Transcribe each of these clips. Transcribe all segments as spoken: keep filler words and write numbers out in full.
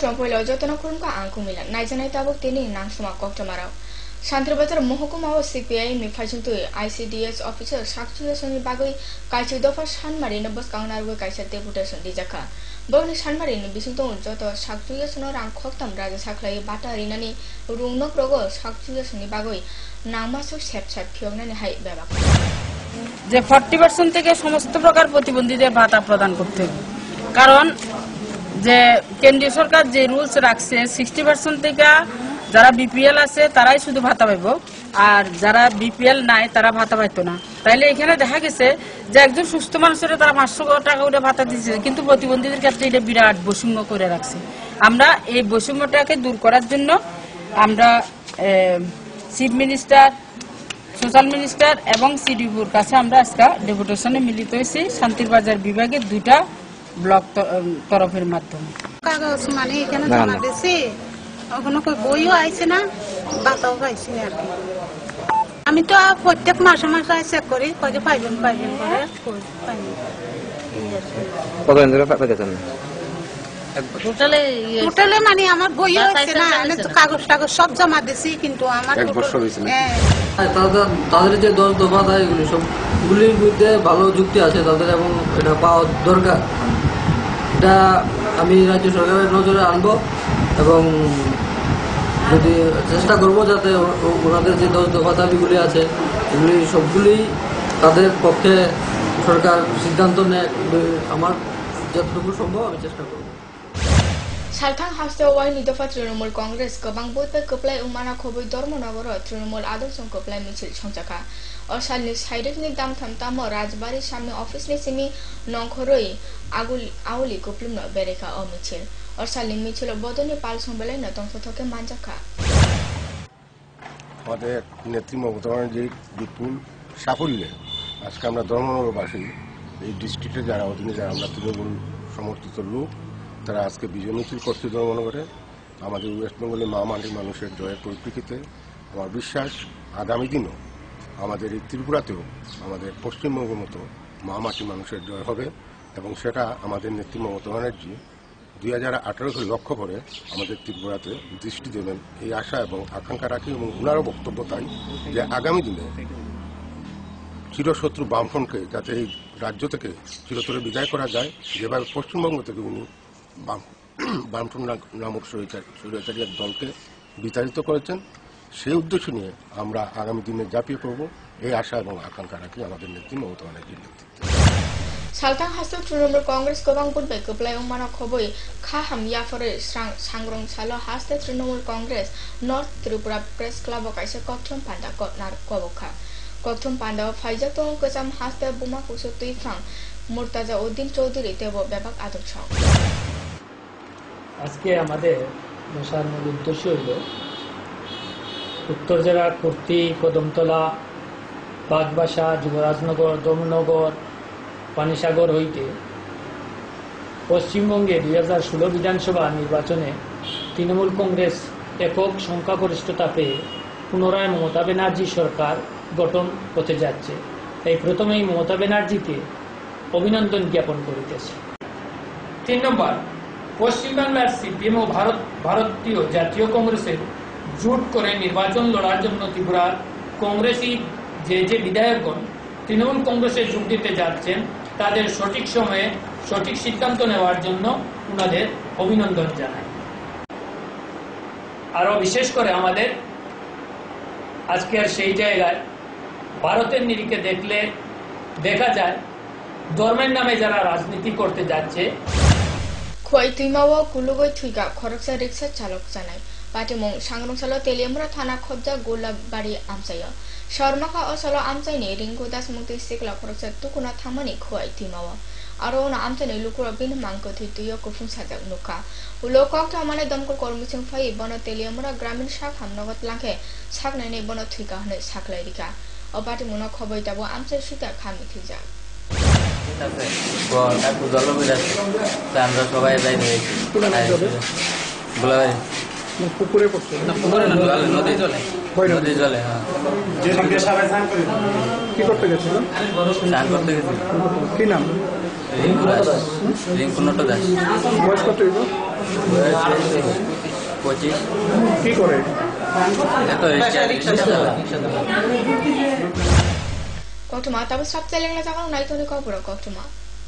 কক্টম পয়লা যতন খুরুমকা আংকু মিলা নাইজানাই তাবুক তিনি নাংসুমা কক্টমারাও শান্তিবাজার মহকুমা ও সিপিআই নি ফাইজুনতুই আইসিডিএস অফিসার সাকচুয়েশনनि बागै काइसे दफा सानमारिनो बसकांनारबो काइसे डेपुटेशन दिजाखा बगनि सानमारिनि बिसुंतों जत साकचुएशन रां खक्तम राजा साख्लाय बाटा रिनानि रुंनक रगो साकचुएशननि बागै नांमासो सेप सेप फियगनानि हाय बेबा যে চল্লিশ পার্সেন্ট থেকে সমস্ত প্রকার প্রতিবন্ধীদের ভাতা প্রদান করতে হবে কারণ যে কেন্দ্রীয় সরকার যে রুলস রাখছে ষাট পার্সেন্ট থেকে যারা বিপিএল আছে তারাই শুধু ভাতা পাইব আর যারা বিপিএল নাই তারা ভাতা পাইতো না তাইলে এখানে দেখা গেছে যে একজন সুস্থ মানুষের তারা পাঁচশো টাকা করে ভাতা দিচ্ছে কিন্তু প্রতিবন্ধীদের ক্ষেত্রে এটা বিরাট বৈষম্য করে রাখছে আমরা এই বৈষম্যটাকে দূর করার জন্য আমরা চিফ মিনিস্টার সোশ্যাল মিনিস্টার এবং সিডিপুর কাছে আমরা আজকে ডেপুটেশনে মিলিত হয়েছি শান্তিবাজার বিভাগের দুইটা ব্লক তরফের মাধ্যমে কাগজ মানে এখানে জমা দিয়েছি ওখানে কই বইও আইছে না বাতাও পাইছি আর কি আমি তো প্রত্যেক মাসে মাসে চেক করি কয় পাইবেন পাইবেন করে কই পাইনি কত দিন ধরে পাইতেছেন টোটালে টোটালে মানে আমার বইও আইছে না আমি তো কাগজ টাগজ সব জমা দিয়েছি কিন্তু আমার এক বছর হইছে না তাদের তাদের যে দশ দফা দায় এগুলি সবগুলির বিরুদ্ধে ভালো যুক্তি আছে তাদের এবং এটা পাওয়া দরকার এটা আমি রাজ্য সরকারের নজরে আনবো এবং যদি চেষ্টা করবো যাতে ওনাদের যে দশ দফা দাবিগুলি আছে এগুলি সবগুলি তাদের পক্ষে সরকার সিদ্ধান্ত নেয় আমার যতটুকু সম্ভব আমি চেষ্টা করবো सालथां हास्ते वाइनि दफा तृणमूल कांग्रेस गोबां बयबो गोप्लाय उमाना खबै धर्मनगर तृणमूल आदर्शन गोप्लाय मिছিল संजाखा और सालनि साइडनि दामथाम ताम राजबाड़ी सामने ऑफिसनि सिमी नंखरै आगुल आउली गोप्लुम बेरेखा अ मिছিল और सालनि मिছিল बदनि पाल संबले न तंथथके मानजाखा আমাদের নেত্রী মমতা ব্যানার্জির বিপুল সাফল্যে আজকে আমরা ধর্মনগরবাসী এই ডিস্ট্রিক্টে যারা অধীনে যারা আমরা তৃণমূল সমর্থিত লোক তারা আজকে বিজয় মিছিল করছে ধর্মনগরে আমাদের ওয়েস্ট বেঙ্গলের মা মাটির মানুষের জয়ের পরিপ্রেক্ষিতে আমার বিশ্বাস আগামী দিনও আমাদের এই ত্রিপুরাতেও আমাদের পশ্চিমবঙ্গের মতো মা মাটির মানুষের জয় হবে এবং সেটা আমাদের নেত্রী মমতা ব্যানার্জি দুই হাজার আঠারোকে লক্ষ্য করে আমাদের ত্রিপুরাতে দৃষ্টি দেবেন এই আশা এবং আকাঙ্ক্ষা রাখি এবং ওনারও বক্তব্য তাই যে আগামী দিনে চিরশত্রু বামফ্রন্টকে যাতে এই রাজ্য থেকে চিরতরে বিদায় করা যায় যেভাবে পশ্চিমবঙ্গ থেকে উনি বামফ্রন্ট নামক স্বৈরাচারী দলকে বিতাড়িত করেছেন সেই উদ্দেশ্য নিয়ে আমরা আগামী দিনে ঝাঁপিয়ে পড়ব এই আশা এবং আকাঙ্ক্ষা রাখি আমাদের নেত্রী মমতা ব্যানার্জির নেতৃত্বে सालथां हास्ते तृणमूल कांग्रेस गोबां बुधबाय गोप्लाय उमाना खबै खाहाम याफरे सांग्रं सालो हास्ते Trinamool Congress North Tripura press club काइसे कक्थम पांडा कनार कबखा कक्थम पांडा फाइजा तो गोजाम हास्ते बुमा कुसु तुइफ्रां मुर्ताजा उद्दीन चौधुरी देव बेबाक आदर्श আজকে আমাদের বসার মূল উদ্দেশ্য হইল উত্তর জেলা কুর্তি কদমতলা বাগবাসা যুবরাজনগর দমনগর পানিসাগর হইতে পশ্চিমবঙ্গে দুই হাজার ষোলো বিধানসভা নির্বাচনে তৃণমূল কংগ্রেস একক সংখ্যাগরিষ্ঠতা পেয়ে পুনরায় মমতা ব্যানার্জি সরকার গঠন হতে যাচ্ছে তাই প্রথমেই মমতা ব্যানার্জিকে অভিনন্দন জ্ঞাপন করিতেছে। তিন নম্বর, পশ্চিমবাংলার সিপিএম ও ভারত ভারতীয় জাতীয় কংগ্রেসের জোট করে নির্বাচন লড়ার জন্য ত্রিপুরার কংগ্রেসী যে যে বিধায়কগণ তৃণমূল কংগ্রেসে যোগ দিতে যাচ্ছেন তাদের সঠিক সময়ে সঠিক সিদ্ধান্ত নেওয়ার জন্য ওনাদের অভিনন্দন জানাই। আরো বিশেষ করে আমাদের আজকের সেই জায়গায় ভারতের নিরিখে দেখলে দেখা যায় ধর্মের নামে যারা রাজনীতি করতে যাচ্ছে খোয়াই তুইমাও কুলুগৈ থুইগা খরকসা রিক্সা চালক জানাই পাটিমং सांग्रंसालो तेलियमरा थाना खबजा गोलाबाड़ी आमचायो शर्माखा असलो आमचाइनि रिंगु दास मुक्ति सिकला खरकसा तुकुना थामनि खवाइ तिमावा आरो ना आमचाइनि लुकुरा बिन मांगको थितुयो कुफुं साजाक नुका उलोकक थामाने दमकल कर्मिसिं फाइ बन तेलियमरा ग्रामीण शाख हामनगत लांखे साकनाइनि बन थुइगा हने साकलाइरिका अबाति मुना खबै दाबो आमचाइ सुता खामि थिजा আমরা সবাই যাই পুকুরে পড়ছে না পুকুরে না নদী জলে নদী জলে হ্যাঁ যে সঙ্গে সবাই স্নান করে কি করতে গেছিল স্নান করতে গেছিল কি নাম রিঙ্কু দাস রিঙ্কু নট দাস বয়স কত হইব পঁচিশ। কি করে? Kotuma, tapos stop selling na sa akong naito ni Kopro, Kotuma.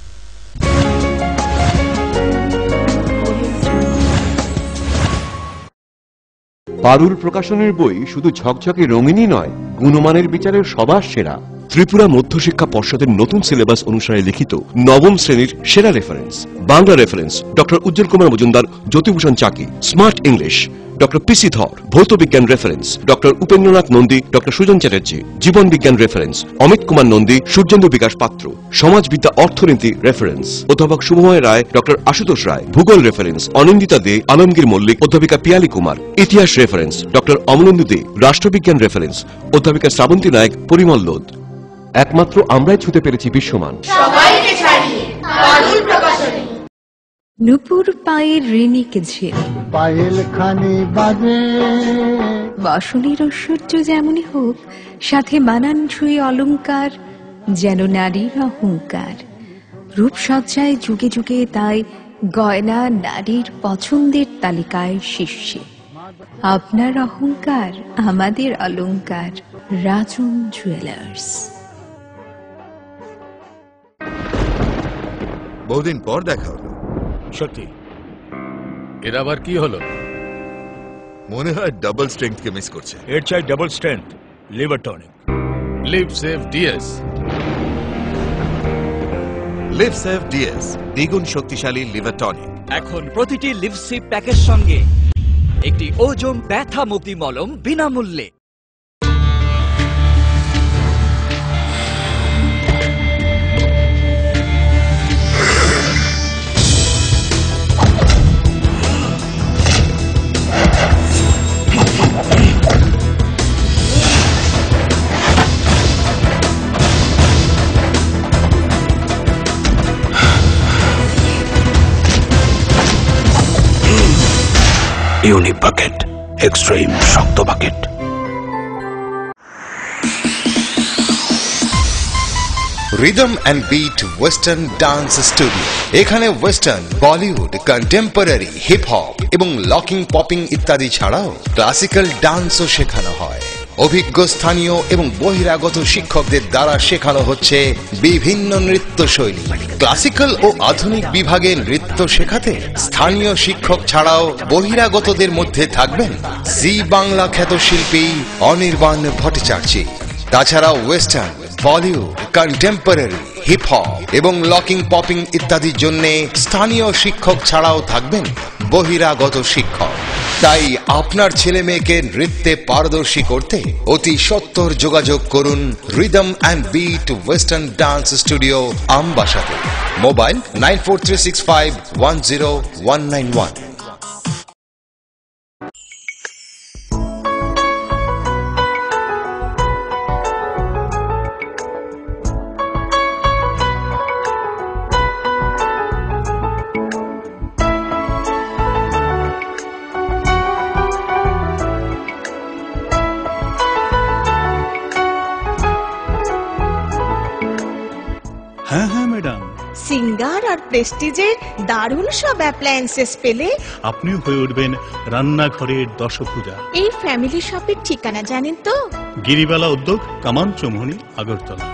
পারুল প্রকাশনের বই শুধু ঝকঝকে রঙিনই নয়, গুণমানের বিচারের সবার সেরা। ত্রিপুরা মধ্যশিক্ষা পর্ষদের নতুন সিলেবাস অনুসারে লিখিত নবম শ্রেণীর সেরা reference. Bangla reference doctor Ujjwal Kumar Majumdar, Jyotibhushan Chaki. Smart English doctor PC Dhar. ভৌত বিজ্ঞান reference doctor Upendranath Nandi, doctor Sujan Chatterjee. জীবন বিজ্ঞান রেফারেন্স অমিত কুমার নন্দী, সূর্যেন্দু বিকাশ পাত্র। সমাজবিদ্যা অর্থনীতি রেফারেন্স অধ্যাপক শুভময় রায়, ডক্টর আশুতোষ রায়। ভূগোল রেফারেন্স অনিন্দিতা দে, আলমগীর মল্লিক, অধ্যাপিকা পিয়ালি কুমার। ইতিহাস রেফারেন্স ডক্টর অমলেন্দু দে। রাষ্ট্রবিজ্ঞান রেফারেন্স অধ্যাপিকা শ্রাবন্তী নায়ক, পরিমল লোধ। একমাত্র আমরাই ছুতে পেরেছি বিশ্বমান। নুপুর পায়ের ঋণিক ঝিল, পায়েল খানি বাজে। বসনের ঐশ্বর্য যেমনই হোক, সাথে মানানসই অলংকার, যেন নারীর অহংকার। রূপসজ্জায় যুগে যুগে তাই গয়না নারীর পছন্দের তালিকায় শীর্ষে। আপনার অহংকার আমাদের অলংকার। রাজন জুয়েলার্স। বহুদিন পর দেখা হলো। সত্যি। এর আবার কি হলো? মনে হয় ডাবল স্ট্রেংথ কে মিস করছে। এর চাই double strength liver tonic. Liv Save DS. Liv Save DS দ্বিগুণ শক্তিশালী লিভার টনিক। এখন প্রতিটি লিভসিপ প্যাকের সঙ্গে একটি ওজোন ব্যথা মুক্তি মলম বিনামূল্যে। ইউনিক বাকেট, এক্সট্রিম শক্ত bucket. Rhythm and beat western dance studio. এখানে western, Bollywood, contemporary, hip hop এবং লকিং, পপিং ইত্যাদি ছাড়াও ক্লাসিক্যাল ডান্সও শেখানো হয়। অভিজ্ঞ স্থানীয় এবং বহিরাগত শিক্ষকদের দ্বারা শেখানো হচ্ছে বিভিন্ন নৃত্য শৈলী। ক্লাসিক্যাল ও আধুনিক বিভাগে নৃত্য শেখাতে স্থানীয় শিক্ষক ছাড়াও বহিরাগতদের মধ্যে থাকবেন জি বাংলা খ্যাত শিল্পী অনির্বাণ ভট্টাচার্য। তাছাড়া western, Bollywood, contemporary, hip hop এবং লকিং, পপিং ইত্যাদির জন্য স্থানীয় শিক্ষক ছাড়াও থাকবেন বহিরাগত শিক্ষক। তাই আপনার ছেলে মেয়েকে নৃত্যে পারদর্শী করতে অতি সত্বর যোগাযোগ করুন rhythm and beat western dance studio, আমবাসাতে। Mobile nine four three six five one zero one nine one. হ্যাঁ হ্যাঁ ম্যাডাম, সিঙ্গার আর প্রেস্টিজে দারুণ সব অ্যাপ্লায়েন্সেস পেলে আপনিও হয়ে উঠবেন রান্নাঘরের দশভুজা। এই ফ্যামিলি শপের ঠিকানা জানেন তো? গিরিবালা উদ্যোগ, কামান চৌমুহনী, আগরতলা।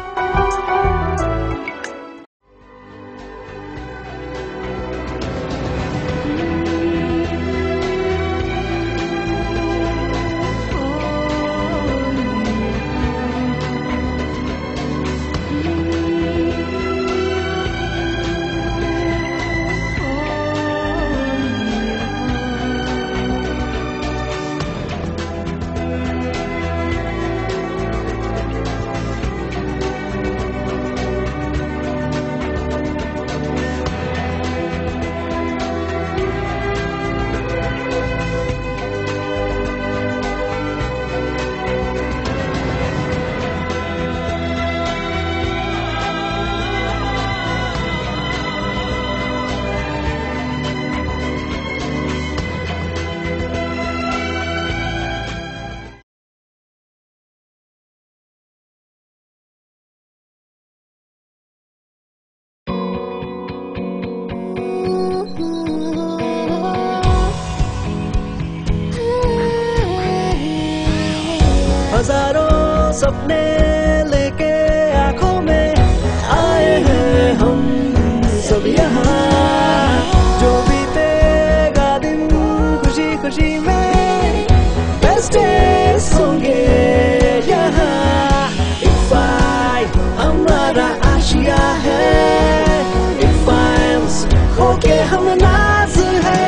सपने लेके आंखों में आए हैं हम सब यहाँ जो बीतेगा दिन खुशी खुशी में बेस्ट डेज होंगे यहाँ इफ़ाई हमारा आशिया है इफ़ाइम्स होके हम नाज है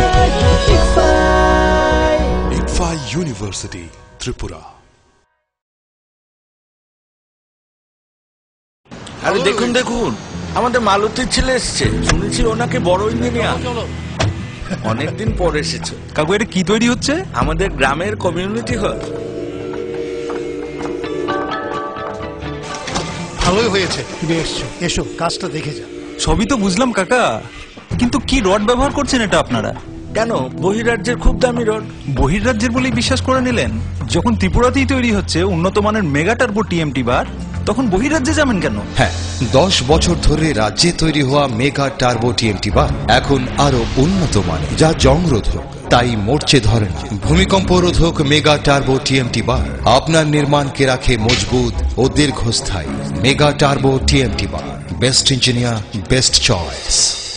इफ़ाई ইকফা ইউনিভার্সিটি ত্রিপুরা। আরে দেখুন দেখুন আমাদের মালতীর ছেলে এসছে শুনেছি ওনাকে বড় ইঞ্জিনিয়ার অনেকদিন পর এসেছে। কাকু এটা কি তৈরি হচ্ছে? আমাদের গ্রামের কমিউনিটি হল। ভালোই হয়েছে তুমি এসছো, এসো কাজটা দেখে যা। সবই তো বুঝলাম কাকা, কিন্তু কি রড ব্যবহার করছেন এটা আপনারা? কেন বহিরাজ্যের খুব দামি রড। বহিরাজ্যের বলেই বিশ্বাস করে নিলেন? যখন ত্রিপুরাতেই তৈরি হচ্ছে উন্নত মানের মেগা টার্বো টিএমটি বার, তখন বহিরাজ্যে যাবেন কেন? হ্যাঁ, দশ বছর ধরে রাজ্যে তৈরি হওয়া মেগা টার্বো টিএমটি বার এখন আরো উন্নত মানের, যা জংরোধক, তাই মরচে ধরে না। ভূমিকম্প রোধক মেগা টার্বো টিএমটি বার আপনার নির্মাণকে রাখে মজবুত ও দীর্ঘস্থায়ী। Mega turbo TMT bar, best engineer, best choice.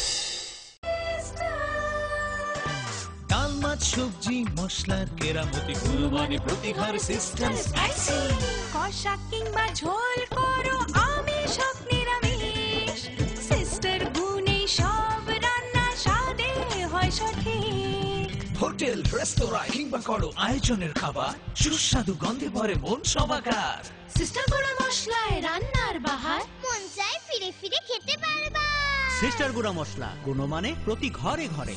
সবজি মশলার কেরামতি গুণমানে প্রতিহার সিস্টেম স্পাইসি কষা কিংবা ঝোল করো আমিষ হোক নিরামিষ সিস্টার গুণে সব রান্না স্বাদে হয় সঠিক। হোটেল রেস্তোরাঁ কিংবা করো আয়োজনের খাবার সুস্বাদু গন্ধে ভরে মন সবাকার। সিস্টার গুঁড়া মশলায় রান্নার বাহার মন চায় ফিরে ফিরে খেতে পারবা। সিস্টার গুঁড়া মশলা গুণমানে প্রতি ঘরে ঘরে।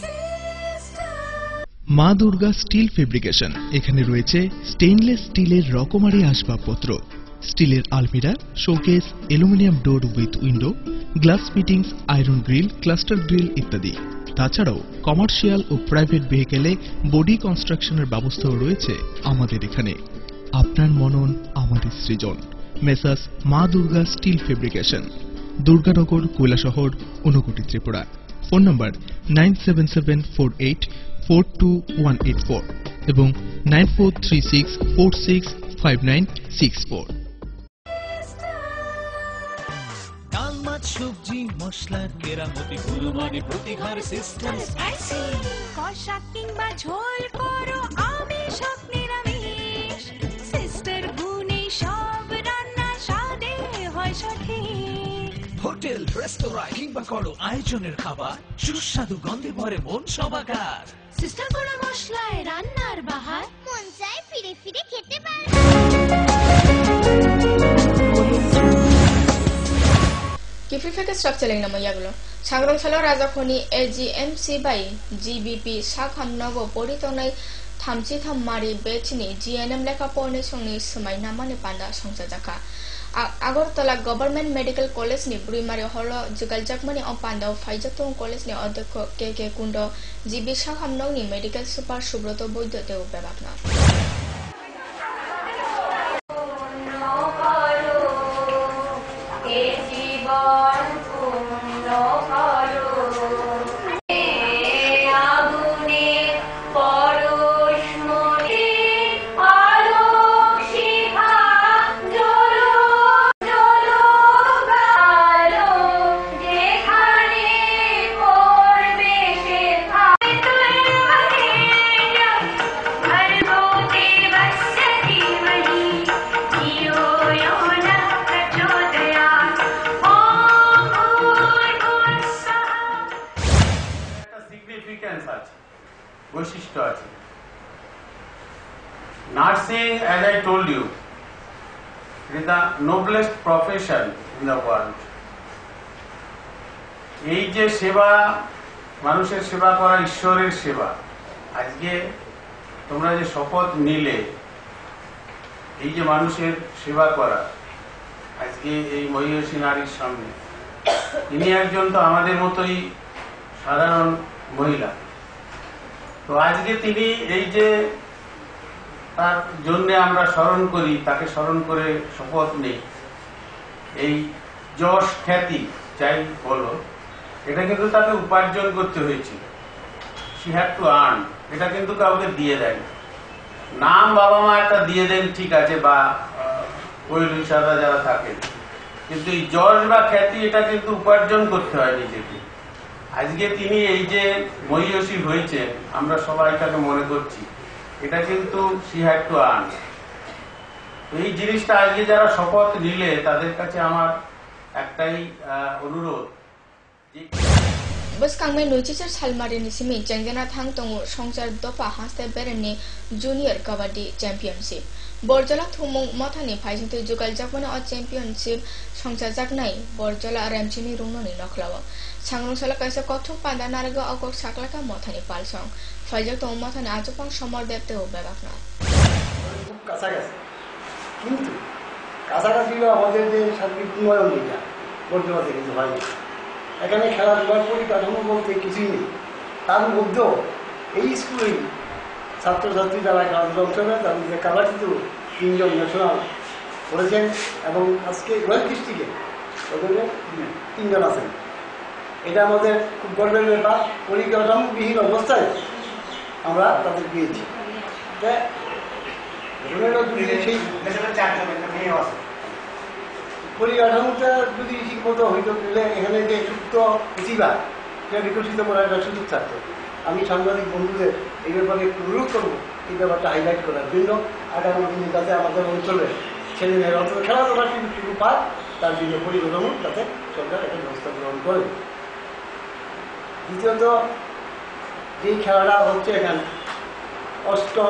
মা দুর্গা স্টিল ফেব্রিকেশন, এখানে রয়েছে স্টেইনলেস স্টিলের রকমারি আসবাবপত্র, স্টিলের আলমিরা, showcase, aluminium door with window, glass fittings, iron grill, cluster grill ইত্যাদি। তাছাড়াও কমার্শিয়াল ও প্রাইভেট ভেহিকেলে বডি কনস্ট্রাকশনের ব্যবস্থাও রয়েছে আমাদের এখানে। আপনার মনন আমাদের সৃজন। Messrs Maa Durga steel fabrication, Durganagar, Kailashahar, Unakoti, Tripura. Phone number nine seven seven four eight four two one eight four এবং nine four three six four six five nine six four. ডাল মাছ সবজি মশলার কেরামতি গুণমানে প্রতিহার সিস্টেম স্পাইসি কষা কিংবা ঝোল করো আমিষ হোক নিরামিষ সিস্টার গুণে সব রান্না স্বাদে হয় সঠিক। হোটেল রেস্তোরাঁ কিংবা করো আয়োজনের খাবার সুস্বাদু গন্ধে ভরে মন সবাকার। সিস্টার গুঁড়া মশলায় রান্নার বাহার মন চায় ফিরে ফিরে খেতে পারবা। কিফিফেকে স্ট্রাকচারিং নাম ইয়াগুলো সাংরংসালো রাজাখনি এজিএমসি বাই জিবিপি সাখান নব পরিতনাय थामथि थाम मारि बेचनि जिएनएम लेखा फरायनाय समनि सोमाय नामानि पान्दा संसाजाखा আগরতলা गभर्नमेंट मेडिकल कॉलेज नि ब्रुइमारि हल जुगालजाकमनि अपान्दाव फाइजतों कॉलेज नि अध्यक्ष के के कुंड जिबि साखामनंनि मेडिकल सुपार सुब्रत बैद्य देव बेबागना বৈশিষ্ট্য আছে। Nursing, as I told you, is the noblest profession in the world. এই যে সেবা, মানুষের সেবা করা ঈশ্বরের সেবা, আজকে তোমরা যে শপথ নিলে এই যে মানুষের সেবা করা, আজকে এই মহিষী নারীর সামনে, ইনি একজন তো আমাদের মতোই সাধারণ মহিলা। তো আজকে তিনি এই যে তার জন্য আমরা স্মরণ করি, তাকে স্মরণ করে শপথ নেই, এই যশ খ্যাতি যাই বলো, এটা কিন্তু তাকে উপার্জন করতে হয়েছিল। শি হ্যাড টু আর্ন, এটা কিন্তু কাউকে দিয়ে দেয়। নাম বাবা মা একটা দিয়ে দেন ঠিক আছে, বা ওই লুইসাররা যারা থাকেন। কিন্তু এই যশ বা খ্যাতি এটা কিন্তু উপার্জন করতে হয় নিজেকে। আজকে তিনি এই যে মহিষী হয়েছেন, আমরা সবাই তাকে মনে করছি, এটা কিন্তু সি হ্যাড টু আর্ন। এই জিনিসটা আজকে যারা শপথ নিলে তাদের কাছে আমার একটাই অনুরোধ। বসকাংমে নৈচিচার সালমারিনি সিমি চেংজেনা থাং তং সংসার দফা হাসতে বেরেনি জুনিয়র কাবাডি চ্যাম্পিয়নশিপ বরজলা থুমুং মথানি ফাইজিংতে जुगाल जापने अ চ্যাম্পিয়নশিপ সংসার জাগনাই বরজলা রামচিনি রুননি নখলাও सांग्रंसाला कायसा कथुम पादा नारग अगक साकलाका मथानि पालसं फाइजक तम मथानि आजपां समर देवते ও বেবাকনা খুব কাছাকাছি, কিন্তু কাছাকাছি আমাদের যে সার্বিক উন্নয়ন যেটা বর্তমানে কিছু হয়নি। এখানে খেলাধুলার পরিকাঠামো বলতে কিছুই নেই। তার মধ্যেও এই স্কুলেই ছাত্রছাত্রী যারা খেলাধুলা অংশ নেয় তার মধ্যে কাবাডিতেও তিনজন ন্যাশনাল করেছেন এবং আজকে ওয়েস্ট ডিস্ট্রিক্টে ওদের তিনজন আছেন। এটা আমাদের খুব গর্বের ব্যাপার। পরিকাঠামোবিহীন অবস্থায় আমরা তাদের পেয়েছি। সেই পরিকাঠামোটা যদি ঠিকমতো হইত তাহলে এখানে যে সুপ্ত প্রতিভা সেটা বিকশিত করার একটা সুযোগ থাকত। আমি সাংবাদিক বন্ধুদের এই ব্যাপারে অনুরোধ করবো এই ব্যাপারটা হাইলাইট করার জন্য আগামী দিনে যাতে আমাদের অঞ্চলের ছেলেমেয়েরা অন্তত খেলাধুলার কিন্তু শুরু পায়, তার জন্য পরিকাঠামো যাতে সরকার একটা ব্যবস্থা গ্রহণ করে। দ্বিতীয়ত যে খেলাটা হচ্ছে এখানে অষ্টম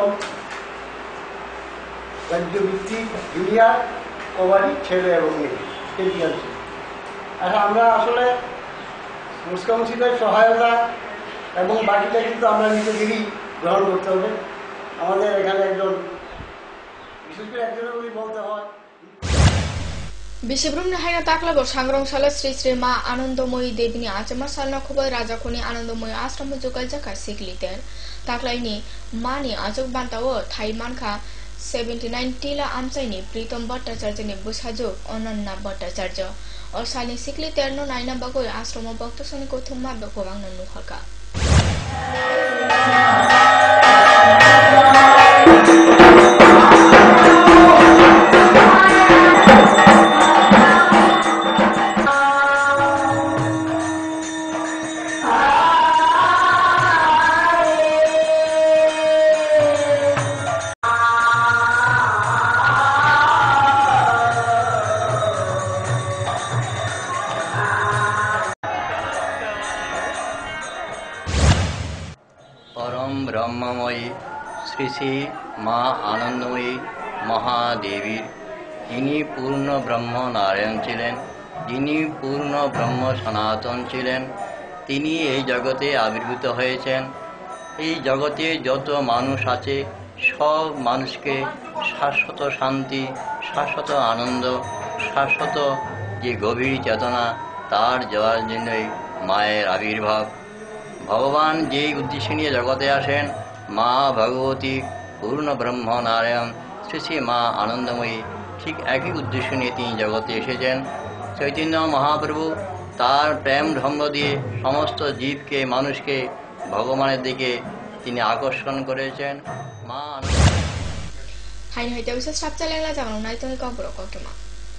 রাজ্যভিত্তিক জুনিয়র কবাডি ছেলে এবং মেয়ে চ্যাম্পিয়নশিপ। আচ্ছা, আমরা আসলে স্পোর্টস কাউন্সিলের সহায়তা এবং বাকিটা কিন্তু আমরা নিজেদেরই গ্রহণ করতে হবে। আমাদের এখানে একজন বিশেষ করে একজনের যদি বলতে হয় বিশেব্রুম হাইনা তাকলাবো सांग्रंसाला श्री श्री मा आनंदमयी देवीनी आचमा सालना खुबै राजाखोनी आनंदमयी आश्रम जुगाल जाका सिकलितेर ताकलाइनी मानी आजक बान्ताओ थाई मानखा उन्यासी टिला आमचाइनी प्रीतम भट्टाचार्यनि बुसाजो अनन्या भट्टाचार्य और सालनि सिकलितेरनो नाइना बागोय आश्रम भक्तसनि कोथुमा बकोबांगन नुहका ব্রহ্মময়ী শ্রী শ্রী মা আনন্দময়ী মহাদেবীর, যিনি পূর্ণ ব্রহ্ম নারায়ণ ছিলেন, যিনি পূর্ণ ব্রহ্ম সনাতন ছিলেন, তিনি এই জগতে আবির্ভূত হয়েছেন। এই জগতে যত মানুষ আছে সব মানুষকে শাশ্বত শান্তি, শাশ্বত আনন্দ, শাশ্বত যে গভীর চেতনা তার যাওয়ার জন্যই মায়ের আবির্ভাব। ভগবান যেই উদ্দেশ্য নিয়ে জগতে আসেন, মা ভগবতী পূর্ণ ব্রহ্ম নারায়ণ শ্রী শ্রী মা আনন্দময়ী ঠিক একই উদ্দেশ্য নিয়ে তিনি জগতে এসেছেন। চৈতন্য মহাপ্রভু তার প্রেম ঢঙ্গ দিয়ে সমস্ত জীবকে, মানুষকে ভগবানের দিকে তিনি আকর্ষণ করেছেন। মা হাইন হইতে বিশেষ সাপচালেলা জানো নাই তুমি কবর কতমা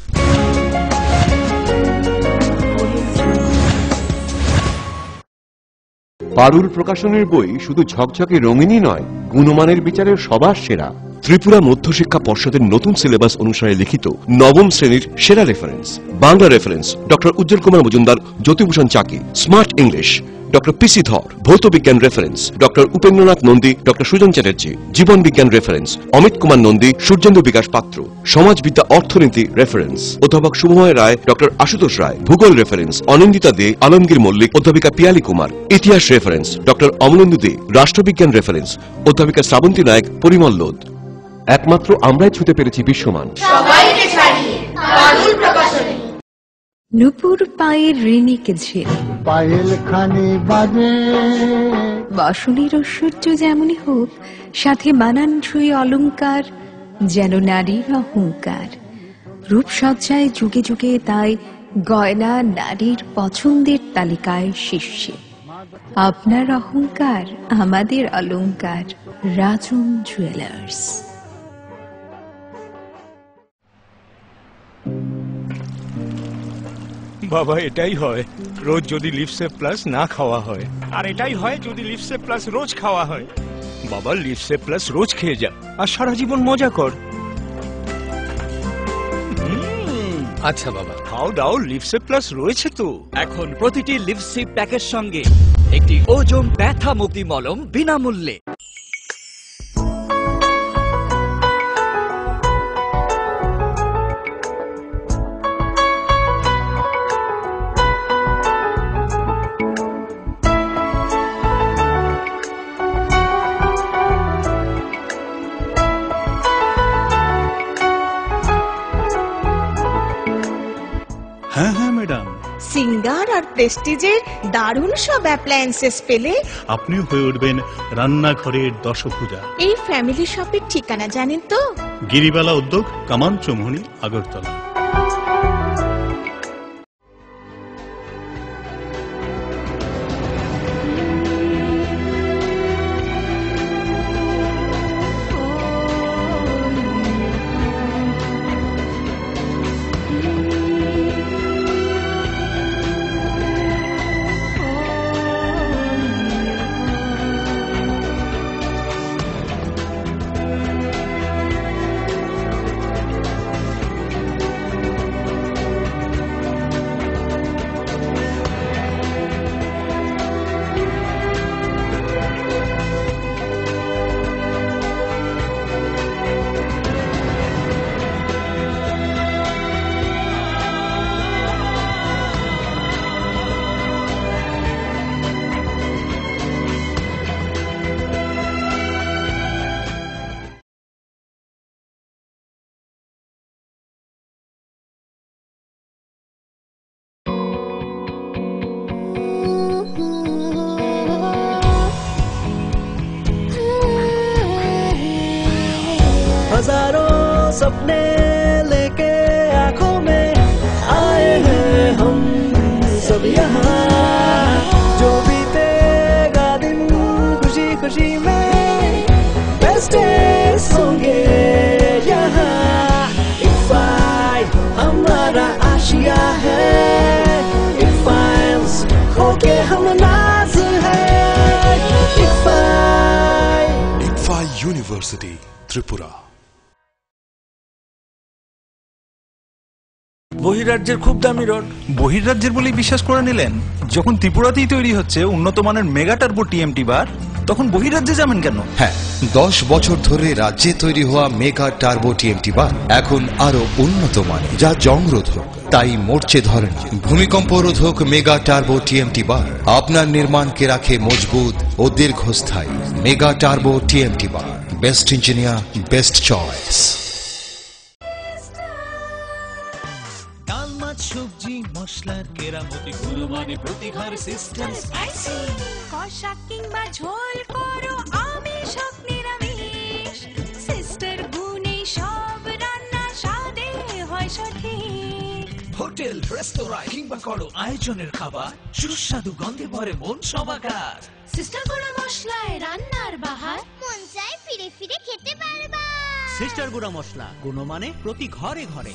পারুল প্রকাশনের বই শুধু ঝকঝকে রঙিনই নয়, গুণমানের বিচারের সবার সেরা। ত্রিপুরা মধ্যশিক্ষা পর্ষদের নতুন সিলেবাস অনুসারে লিখিত নবম শ্রেণীর সেরা reference. Bangla reference doctor Ujjwal Kumar Majumdar, Jyotibhushan Chaki. Smart English doctor PC Dhar. ভৌত বিজ্ঞান reference doctor Upendranath Nandi, doctor Sujan Chatterjee. জীবন বিজ্ঞান রেফারেন্স অমিত কুমার নন্দী, সূর্যেন্দু বিকাশ পাত্র। সমাজবিদ্যা অর্থনীতি রেফারেন্স অধ্যাপক শুভময় রায়, ডক্টর আশুতোষ রায়। ভূগোল রেফারেন্স অনিন্দিতা দে, আলমগীর মল্লিক, অধ্যাপিকা পিয়ালি কুমার। ইতিহাস রেফারেন্স ডক্টর অমলেন্দু দে। রাষ্ট্রবিজ্ঞান রেফারেন্স অধ্যাপিকা শ্রাবন্তী নায়ক, পরিমল লোধ। একমাত্র আমরাই ছুতে পেরেছি বিশ্বমান। সবাইকে ছাড়িয়ে পারুল প্রকাশনী। নুপুর পায়ের ঋণিক ঝিল, পায়েল খানি বাজে বাঁশুনির ঐশ্বর্য যেমনই হোক, সাথে মানানসই অলংকার যেন নারীর অহংকার। রূপসজ্জায় যুগে যুগে তাই গয়না নারীর পছন্দের তালিকায় শীর্ষে। আপনার অহংকার আমাদের অলংকার। রাজন জুয়েলার্স। বাবা এটাই হয় রোজ যদি লিপসেপ প্লাস না খাওয়া হয়, আর এটাই হয় যদি লিপসেপ প্লাস রোজ খাওয়া হয়। বাবা লিপসেপ প্লাস রোজ খেয়ে যা আর সারা জীবন মজা কর। আচ্ছা বাবা, খাও দাও, লিপসেপ প্লাস রয়েছে তো। এখন প্রতিটি লিপসিপ প্যাকের সঙ্গে একটি ওজোম ব্যথা মুক্তি মলম বিনামূল্যে। হ্যাঁ হ্যাঁ ম্যাডাম, সিঙ্গার আর প্রেস্টিজের দারুণ সব অ্যাপ্লায়েন্সেস পেলে আপনিও হয়ে উঠবেন রান্নাঘরের দশভুজা। এই ফ্যামিলি শপের ঠিকানা জানেন তো? গিরিবালা উদ্যোগ, কামান চৌমুহনী, আগরতলা। हजारों सपने लेके आंखों में आए हैं हम सब यहाँ, जो बीतेगा दिन खुशी खुशी में बेस्ट डेज होंगे यहाँ। इफ़ाई हमारा आशिया है, इफ़ाइल्स खो के हम नाज है। इफ़ाई इक्फाई यूनिवर्सिटी त्रिपुरा। বহিরাজ্যের খুব দামি রড। বহিরাজ্যের বলেই বিশ্বাস করে নিলেন? যখন ত্রিপুরাতেই তৈরি হচ্ছে উন্নত মানের মেগা টার্বো টিএমটি বার, তখন বহিরাজ্যে যাবেন কেন? হ্যাঁ, দশ বছর ধরে রাজ্যে তৈরি হওয়া মেগা টার্বো টিএমটি বার এখন আরো উন্নত মানের, যা জং রোধক, তাই মরচে ধরে না। ভূমিকম্প রোধক মেগা টার্বো টিএমটি বার আপনার নির্মাণকে রাখে মজবুত ও দীর্ঘস্থায়ী। Mega turbo TMT bar, best engineer, best choice. সবজি মশলার কেরামতি গুণমানে প্রতিঘর সিস্টেম স্পাইসি কষা কিংবা ঝোল করো আমিষ হোক নিরামিষ সিস্টার গুণে সব রান্না স্বাদে হয় সঠিক। হোটেল রেস্তোরাঁ কিংবা করো আয়োজনের খাবার সুস্বাদু গন্ধে ভরে মন সবাকার। সিস্টার গুঁড়া মশলায় রান্নার বাহার মন চায় ফিরে ফিরে খেতে পারবা। সিস্টার গুঁড়া মশলা গুণমানে প্রতি ঘরে ঘরে।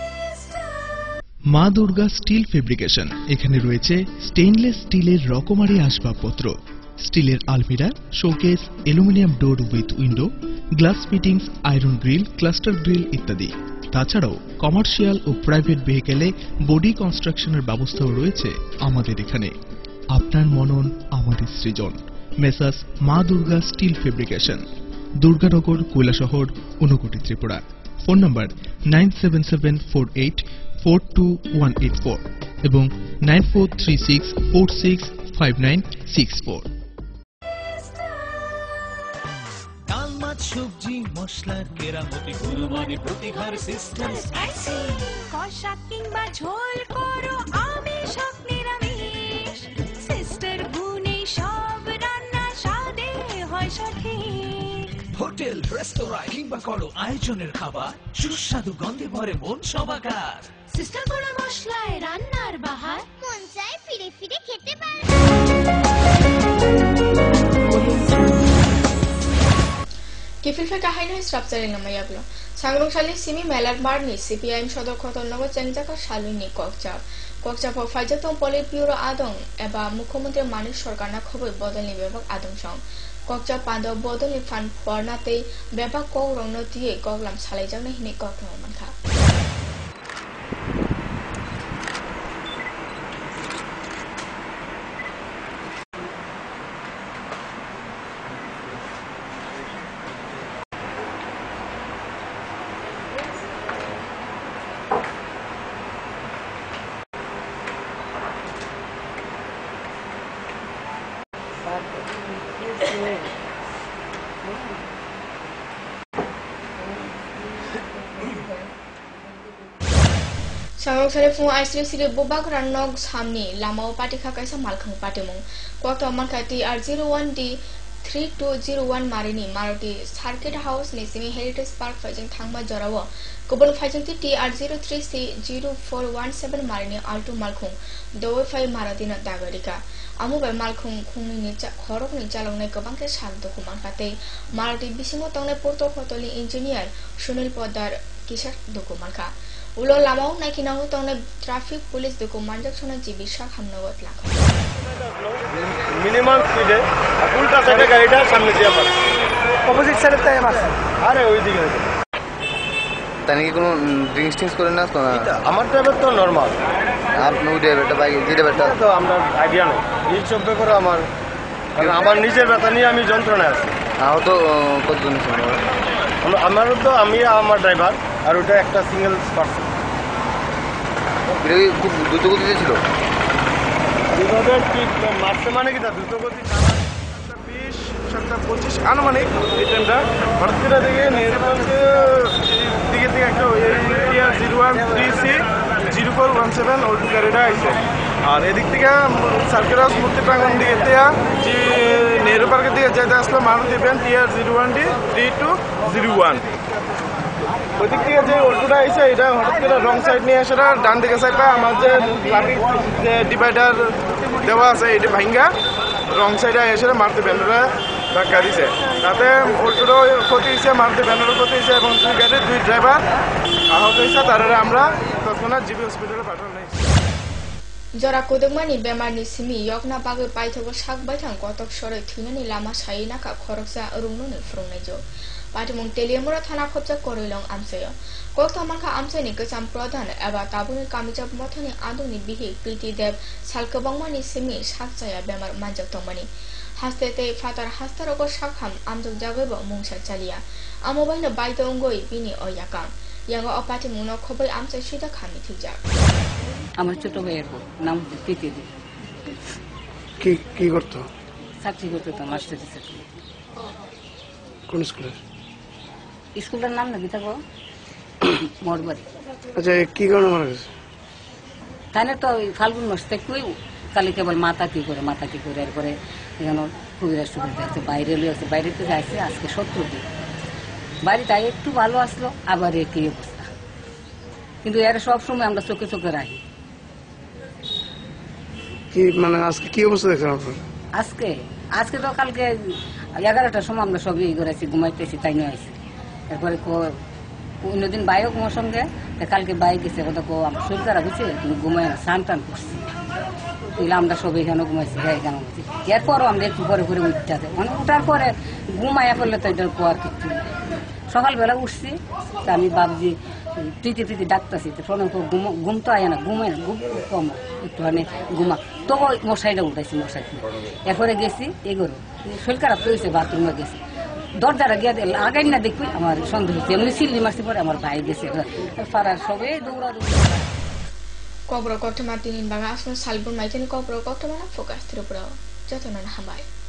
মা দুর্গা স্টিল ফেব্রিকেশন, এখানে রয়েছে স্টেইনলেস স্টিলের রকমারি আসবাবপত্র, স্টিলের আলমিরা, showcase, aluminium door with window, glass fittings, iron grill, cluster grill ইত্যাদি। তাছাড়াও কমার্শিয়াল ও প্রাইভেট ভেহিকেলে বডি কনস্ট্রাকশনের ব্যবস্থাও রয়েছে আমাদের এখানে। আপনার মনন আমাদের সৃজন। Messrs Maa Durga steel fabrication, Durganagar, Kailashahar, Unakoti, Tripura. Phone number nine seven seven four eight four two one eight four এবং nine four three six four six five nine six four. ডাল মাছ সবজি মশলার কেরামতি গুণমানে প্রতিঘর সিস্টেম স্পাইসি কষা কিংবা ঝোল করো আমিষ হোক নিরামিষ সিস্টার গুণে সব রান্না স্বাদে হয় সঠিক। হোটেল রেস্তোরাঁ কিংবা করো আয়োজনের খাবার সুস্বাদু গন্ধে ভরে মন সবাকার। সিস্টার গুঁড়া মশলায় রান্নার বাহার মন চায় ফিরে ফিরে খেতে পারবা। Kifilfa kahain hai strapsaring na mayablo. Sangrongsalni simi melar marni C P I M sodor khotolnago chengjaka saluni kokchap kokchap faijatong politburo adong eba mukhyamantri Manik Sarkarna khoboi bodolni bebak adong song kokchap pando bodolni fan fornate bebak kok rongno diye koklam salaijakna hini koktham mankha Sangrongsalni fung aisri siri bubak rannog samni lamao patika kaisa malkhang patimung kokto manka T R zero one D three two zero one marini Maruti Circuit House ni simi Heritage Park faijing thangma jorawo kubun faijing T R zero three C zero four one seven marini Alto malkhung doi fai Maruti na dagarika amu bai malkhung khungni ni cha khorok ni chalongnai gobangke sal dokuman kate Maruti bisingo tongnai porto khotoli engineer Sunil Poddar kisar dokuman ka ulo lamao naikinahu tongnai traffic police dokuman jaksona jibisha khamnagot lakha minimum স্পিডে উল্টা সাইডে গাড়িটা সামনে দিয়ে মারছে opposite সাইডে তাই মারছে আরে ওই দিকে তানি কি কোনো ড্রিঙ্কস টিঙ্কস করেন না তো আমার ড্রাইভার তো নরমাল আপনি ওই ড্রাইভারটা বাইক যে ড্রাইভারটা তো আমরা আইডিয়া নেই এই সব ব্যাপারে আমার কারণ আমার নিজের ব্যথা নিয়ে আমি যন্ত্রণায় আছি আমার তো কতজন ছিল আমারও তো আমি আমার ড্রাইভার আর ওটা একটা সিঙ্গেল পার্সন খুব দ্রুত গতিতে ছিল মারছে মানে কি দ্রুত গতি বিশ সাতটা পঁচিশ আনুমানিক এই ট্রেনটা হঠাৎ দিকে দিকে থেকে একটা zero one three C zero four one seven old গাড়িটা আইছে আর এদিক থেকে সার্কেল হাউস মূর্তি প্রাঙ্গন দিকে যে নেহরু পার্কের দিকে যেতে আসলো Maruti van T R zero one D three two zero one ওই দিক থেকে যে অল্টোটা আইছে এটা হঠাৎ করে রং সাইড নিয়ে আসে ডান দিকে সাইডটা আমার যে ট্রাফিক যে ডিভাইডার দেওয়া আছে এটা ভাঙ্গা রং সাইডে এসে মারুতি ভ্যানটা ধাক্কা দিছে তাতে অল্টোটাও ক্ষতি হয়েছে মারুতি ভ্যানেরও ক্ষতি হয়েছে এবং দুই গাড়ির দুই ড্রাইভার আহত হয়েছে তারা আমরা তৎক্ষণাৎ জিবি হসপিটালে পাঠানো হয়েছে jora kodogmani bemarni simi yokna bagoi paithogo sak baithang kotok soroi thunani lama saina ka khoroksa rungnoni frungnaijo patimung teliamura thana khopja korilong amsayo kokto manka amsani kacham pradhan eba tabuni kamijab mothoni adungni bihi Priti Dev salkabangmani simi sakjaya bemar manjak tongmani hastete fatar hastarogo sakham amjok jagoibo mungsa chalia amobaino baito ongoi bini oyakam yango opati muno khoboi amsai sida khami thijak আমার ছোট ভাইয়ের নাম প্রীতি দেব কি কি করতো চাকরি করতো তো মাস্টারি চাকরি কোন স্কুলে স্কুলের নাম নাকি থাকো মোরবাড়ি আচ্ছা কি কারণে মারা গেছে তাহলে তো ফাল্গুন মাস থেকে কালি কেবল মাথা কি করে মাথা কি করে এরপরে এখানে খুবই রেস্টুরেন্ট আছে বাইরে আছে বাইরে তো যাইছে আজকে সত্তর দিন বাড়িতে একটু ভালো আসলো আবার একই অবস্থা কিন্তু এর সব সময় আমরা চোখে চোখে রাখি কি মানে আজকে কি অবস্থা দেখছেন আপনার আজকে আজকে তো কালকে এগারোটার সময় আমরা সবই ই করেছি ঘুমাইতেছি তাই নিয়ে আসি এরপরে অন্যদিন বাইও ঘুমার সঙ্গে কালকে বাই গেছে কথা কো আমার শরীর খারাপ হয়েছে তুমি ঘুমাই না স্নান টান করছি তুইলে আমরা সবাই এখানে ঘুমাইছি হ্যাঁ এখানে ঘুমাইছি এরপরও আমরা একটু পরে পরে উঠতে আছে মানে উঠার পরে ঘুমাইয়া করলে তো এটার পর কিছু সকালবেলা উঠছি তা আমি ভাবছি প্রীতি প্রীতি ডাকতেছি তো শোনো তো ঘুম তো আয় না ঘুমায় না ঘুম কম একটুখানি ঘুমা তবু মশাইটা উঠাইছি মশাই এরপরে গেছি এগোরো শরীর খারাপ হয়েছে বাথরুমে গেছি দরজাটা গিয়ে লাগাই না দেখবি আমার সন্দেহ হচ্ছে এমনি সিল্লি মারছি পরে আমার ভাই গেছে পাড়ার সবে দৌড়া দৌড়া কবর কট্টমা তিন বাগা আসন সালবুন মাইতেন কবর কট্টমানা ফোকাস ত্রিপুরা যতনা হামায়